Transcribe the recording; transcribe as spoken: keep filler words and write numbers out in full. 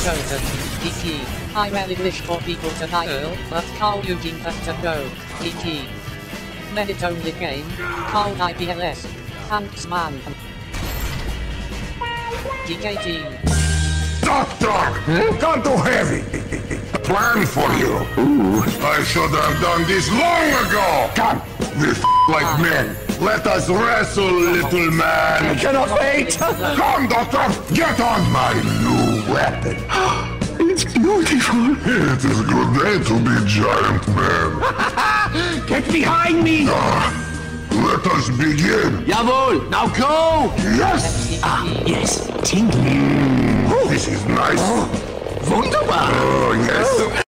chosen. D T. I really wish for people to die Earl, but Carl Eugene had to go. D T. Minute only game. Carl I P L S. Thanks man. D K T. Doctor! Gone too heavy! A plan for you! Ooh. I should have done this long ago! Come! We f like men! Let us wrestle, little man! I cannot wait! Come, Doctor! Get on my new weapon! It's beautiful! It is a good day to be giant man! Get behind me! Uh, let us begin! Jawohl! Now go! Yes! Ah, yes. Tingling. Mm, this is nice! Wunderbar! Oh, yes!